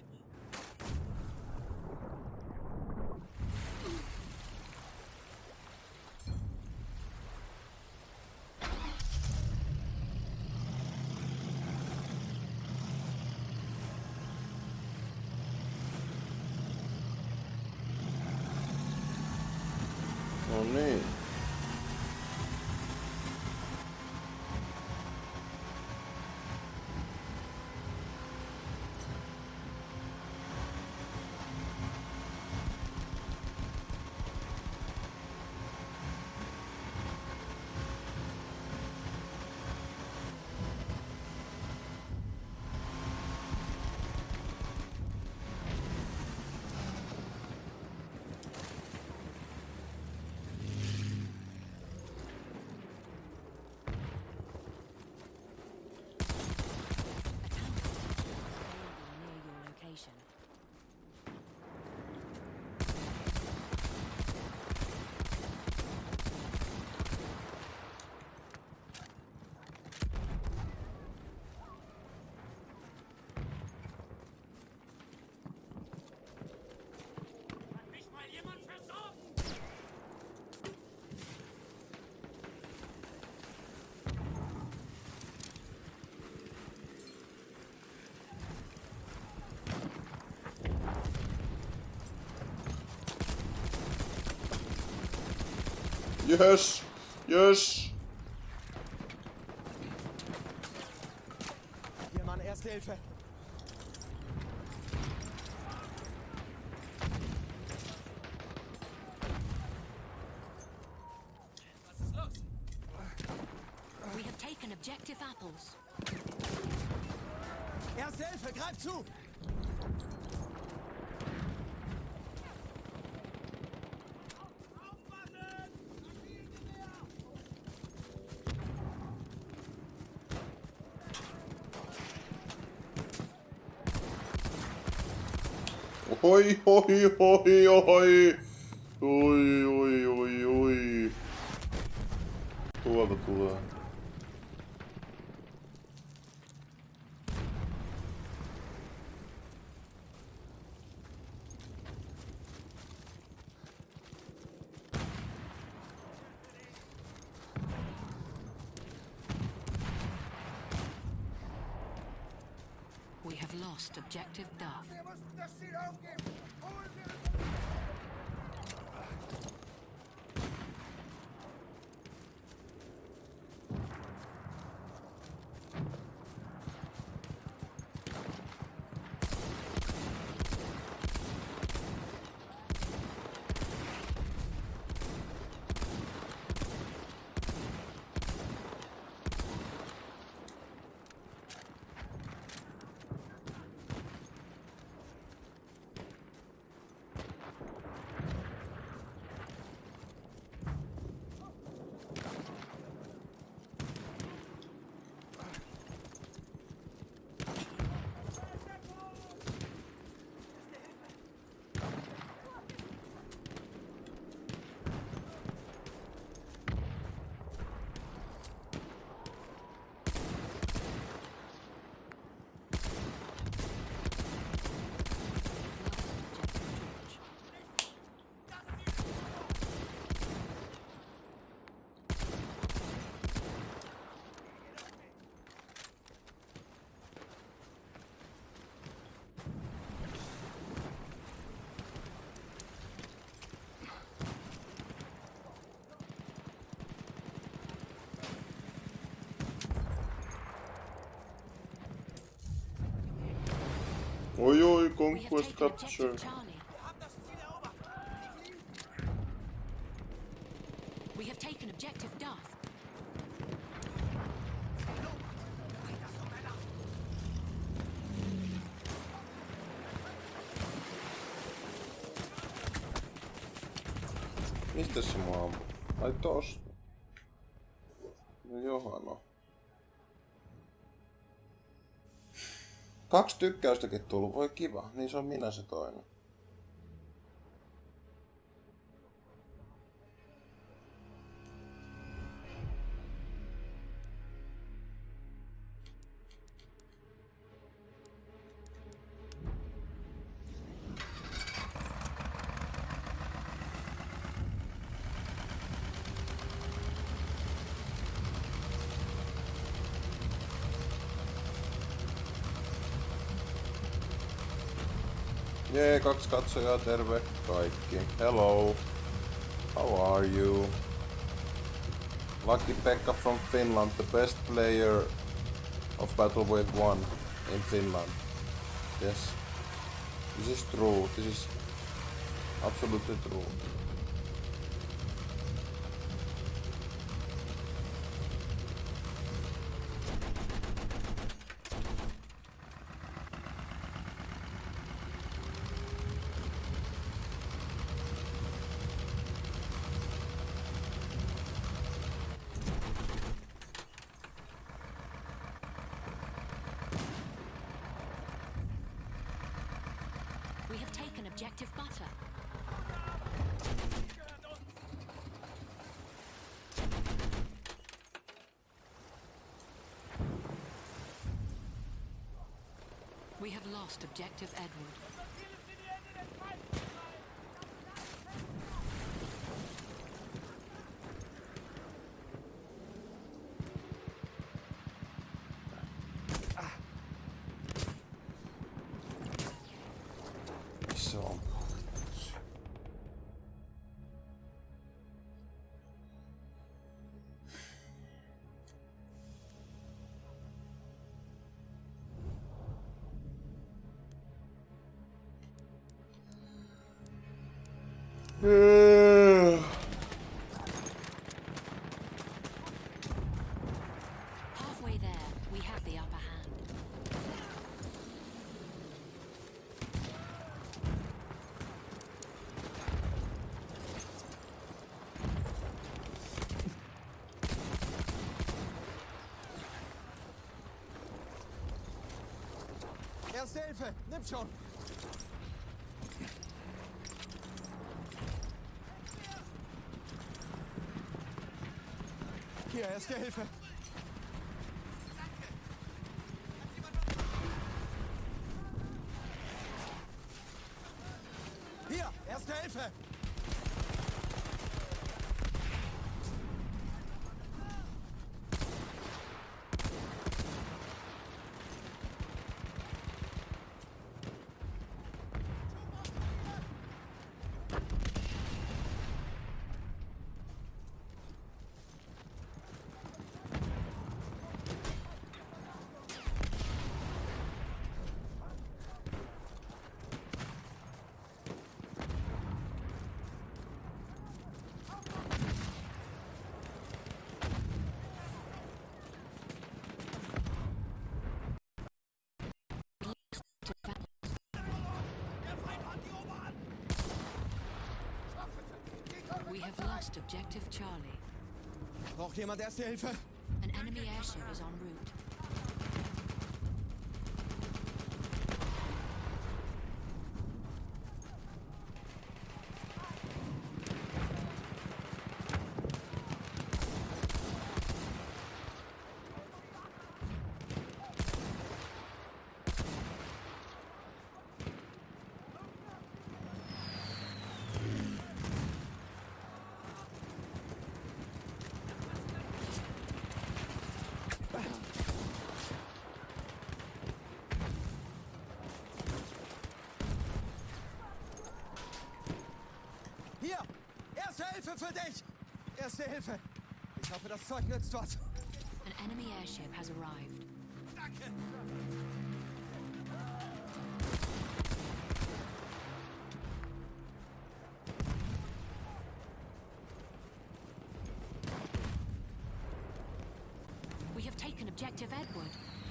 No niin. Yes! Yes! Hier, Mann, Erste Hilfe. Was ist los? We have taken objective apples. Erste Hilfe, greif zu! Oi, oi, oi, oi. Oi, oi, oi, oi. Tuolta tulee. We have lost objective Duff. Wir mussten das Ziel aufgeben! Holen wir Oi oi, We have conquest taken capture. objective Charlie. We have taken objective Duff. Mistä se mua ampuu? Ai tosta. No johano. Kaksi tykkäystäkin tullut, voi kiva. Niin se on minä se toinen. Jee, kaksi katsojaa, terve kaikki. Hello. How are you? Lucky Pekka from Finland, the best player of Battle Wave one in Finland. Yes. This is true. This is absolutely true. We have taken objective Butter. We have lost objective Edward. Missä on? Halfway there, we have the upper hand. Erste Hilfe, nimm schon. Hier, Erste Hilfe. Hier, Erste Hilfe. We have lost objective Charlie. Braucht jemand Erste Hilfe? An enemy airship is en route. Hier, Erste Hilfe für dich. Erste Hilfe. Ich hoffe, das Zeug nützt was. An enemy airship has arrived. Danke. Objective Edward.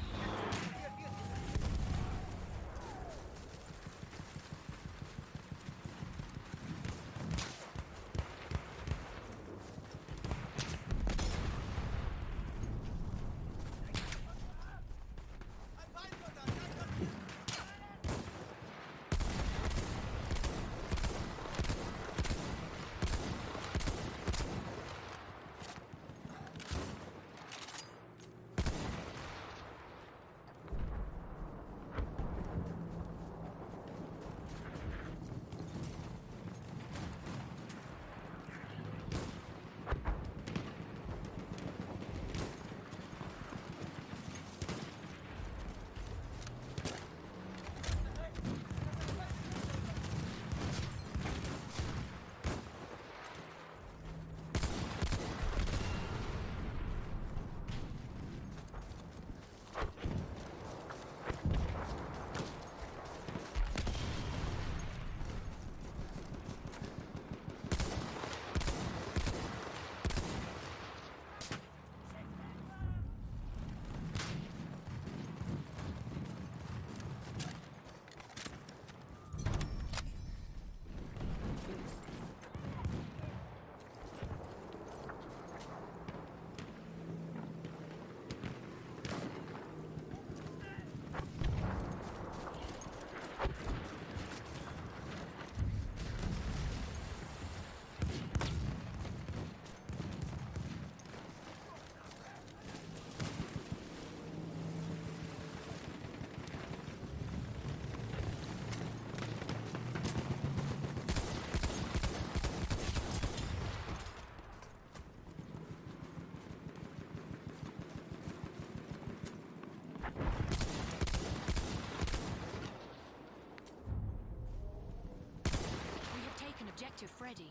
Objective Freddy.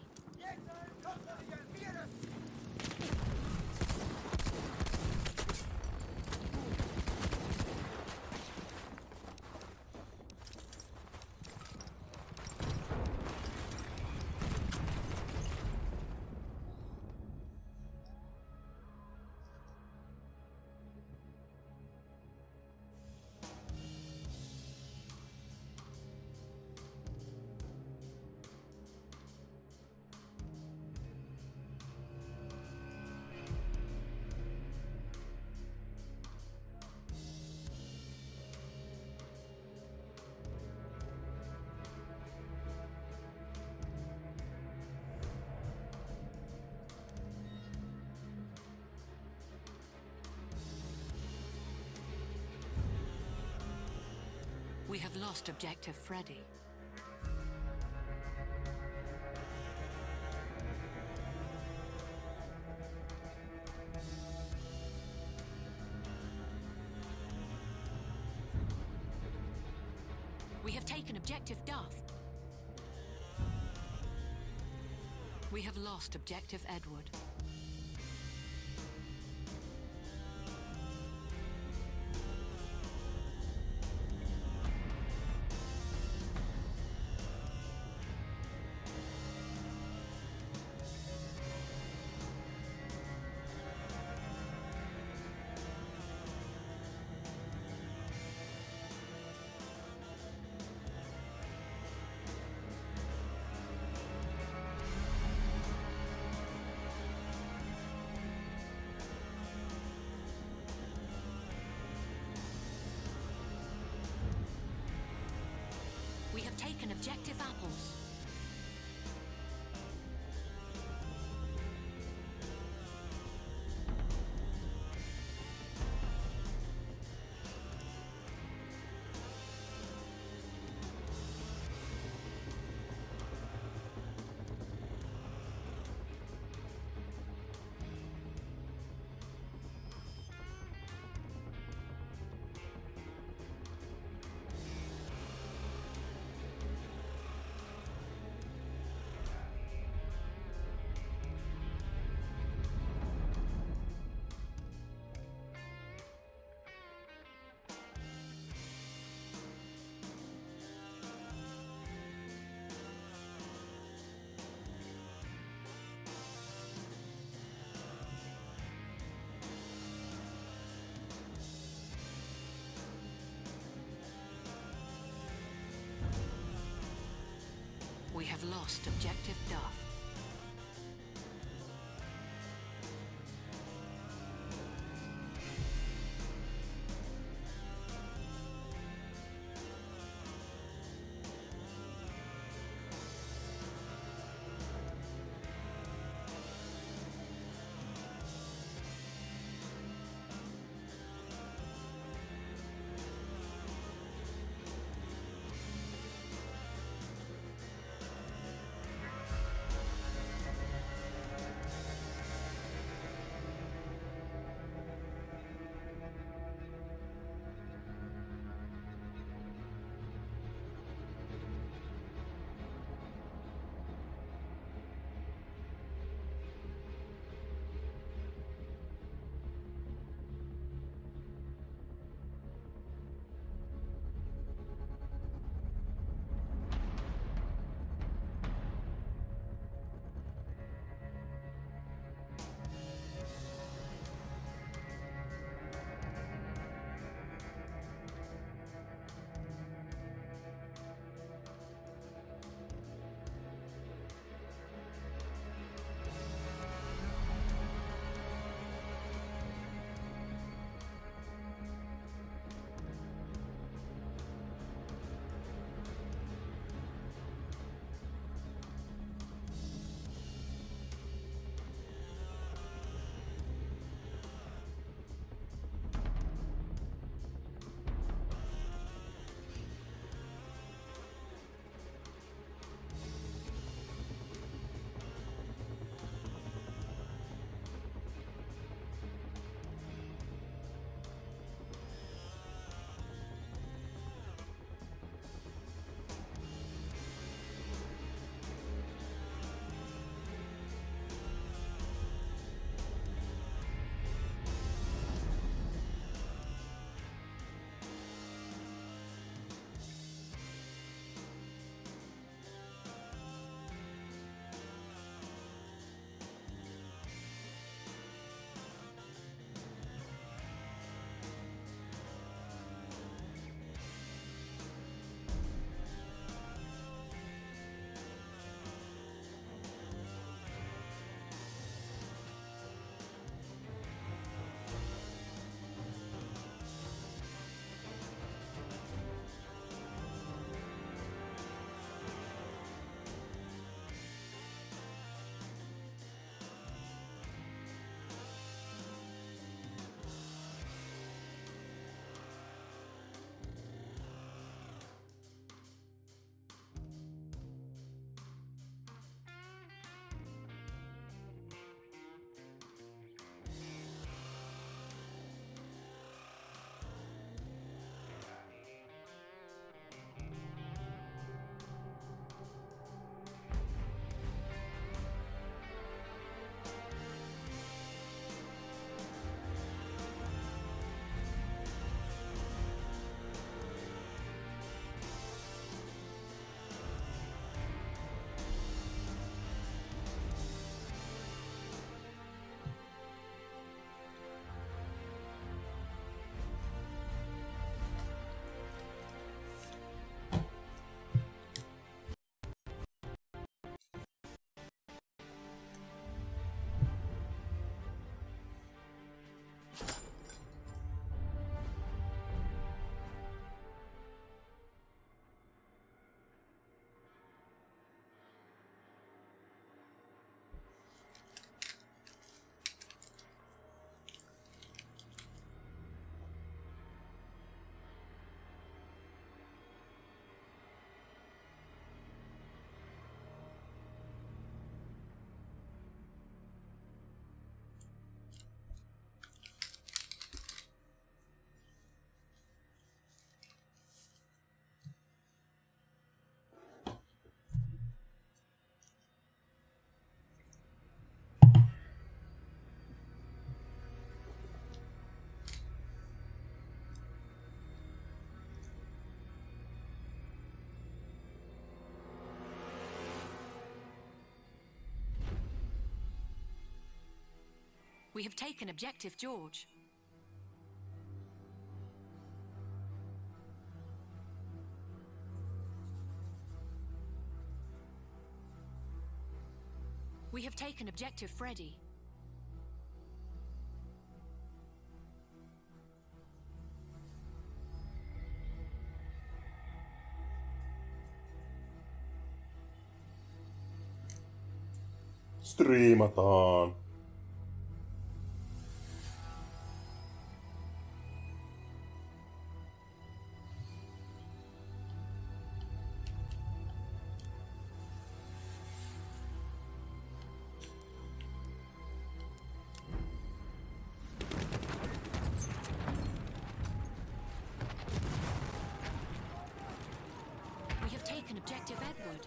We have lost Objective Freddy. We have taken Objective Duff. We have lost Objective Edward. We have taken Objective Apples. lost objective Duff. We have taken objective George. We have taken objective Freddy. Striimataan. We have taken objective Edward.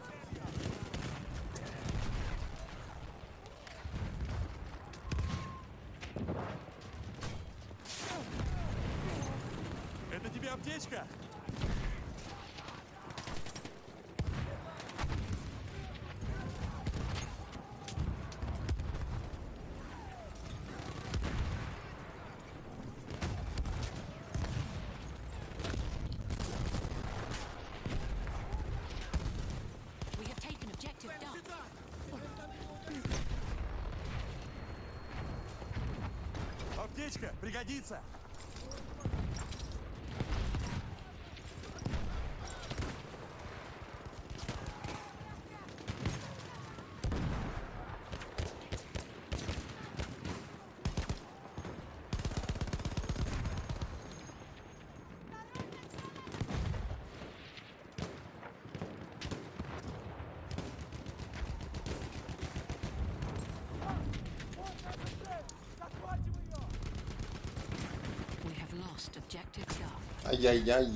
Это тебе аптечка? We have taken objective Duff. Аптечка пригодится. We have lost objective Duff. Ай-яй-яй.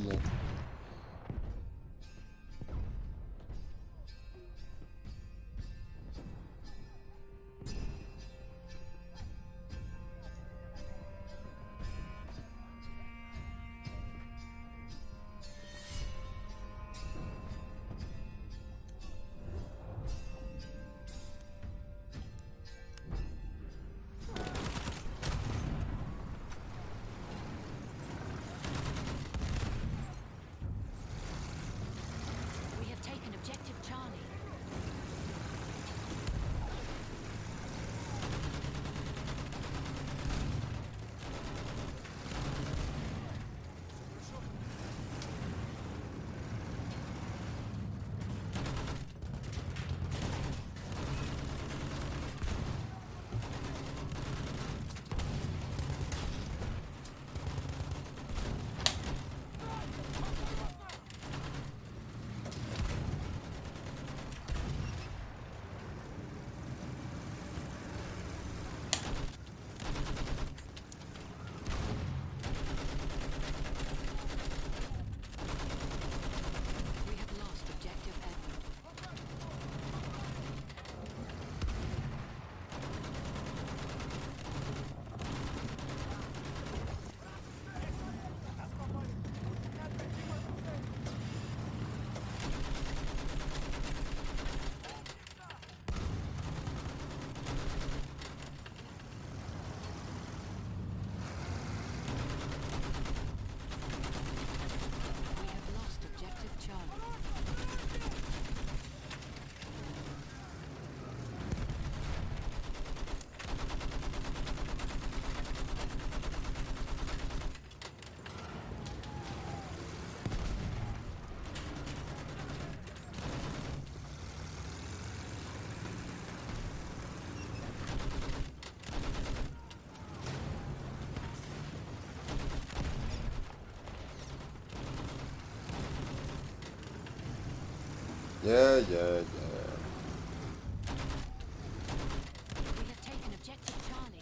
We have taken objective Charlie. We have lost objective Edward. We have lost objective Charlie. Yeah, yeah, yeah. We have taken objective Charlie.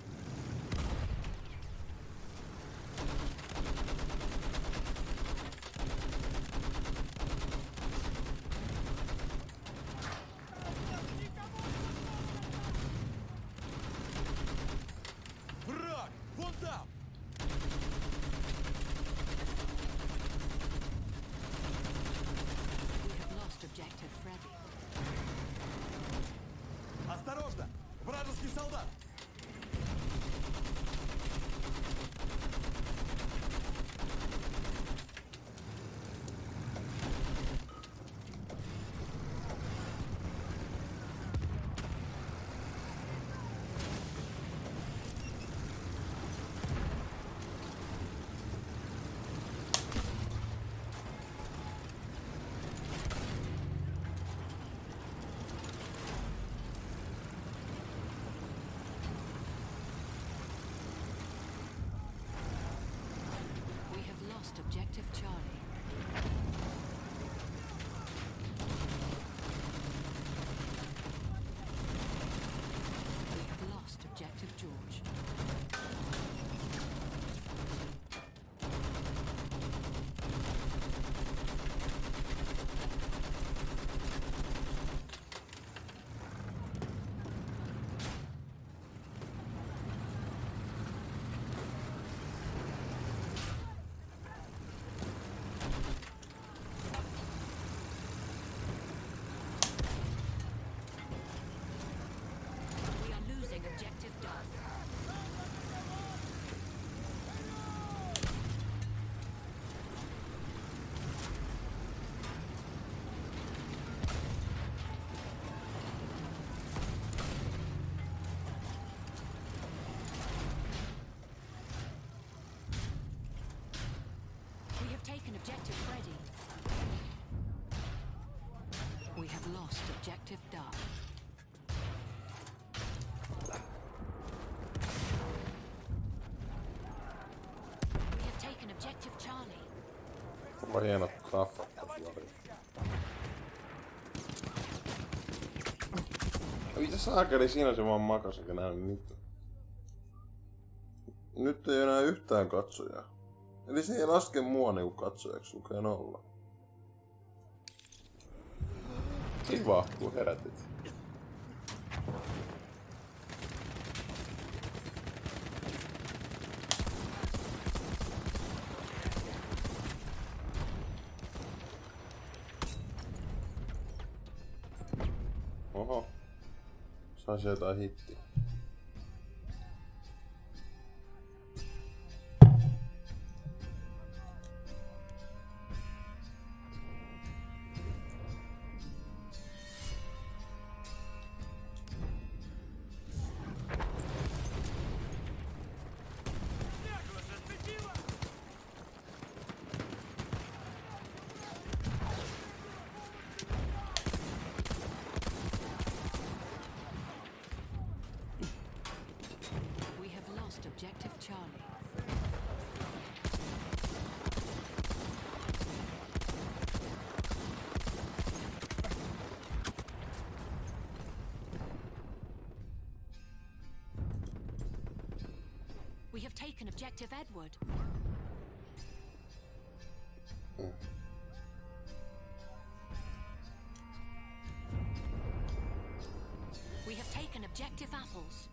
Враг! Вон там! We have lost objective Freddy. Осторожно! Вражеский солдат! We have lost objective Duff. We have taken objective Charlie. Mulla on hienot graffat tossa. Mitä saakeli, siinä se vaan makas eikä näy mitään. Nyt ei enää yhtään katsojaa. Eli se ei laske mua niinku katsojaksi, lukee nolla. Kiva, kun herätit. Oho. Saisi jotain hittiä. Objective Charlie. We have taken objective Edward. Mm. We have taken objective Apples.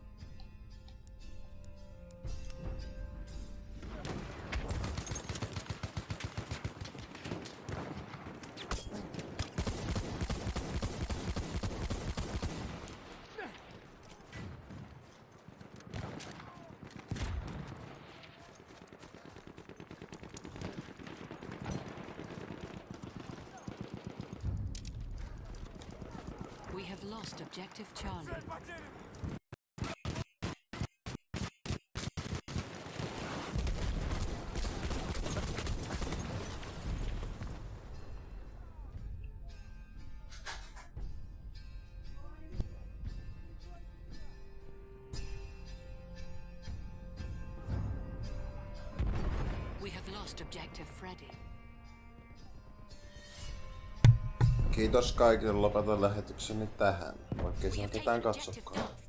We have lost objective Charlie. We have lost objective Freddy. Kiitos kaikille, lopetan lähetykseni tähän, vaikkei siinä ketään katsokaan.